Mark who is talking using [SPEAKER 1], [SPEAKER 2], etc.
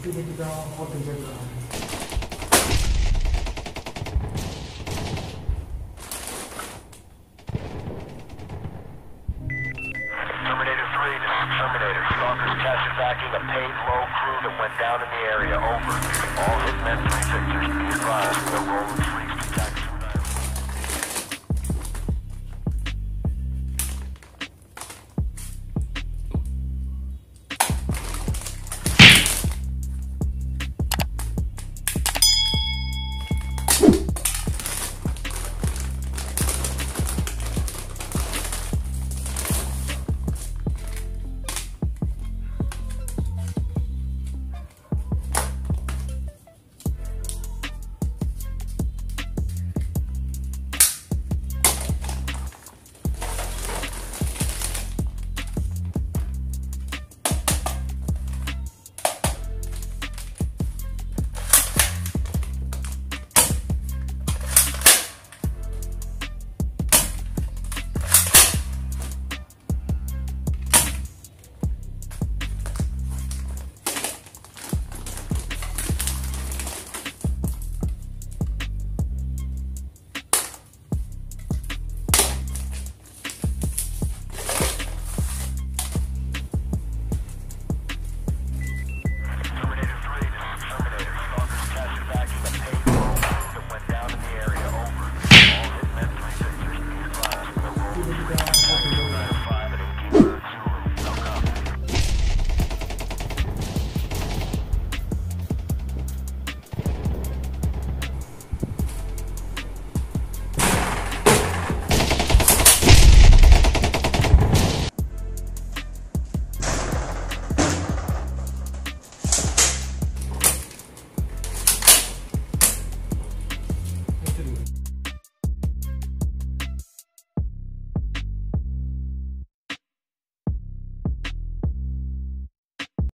[SPEAKER 1] ini juga mau penjagaan.
[SPEAKER 2] Terminator 3, this is Terminator. Stalkers captured backing a paid low crew that went down in the area. Over. All hitmen 3 victors. Be advised, the roll of 3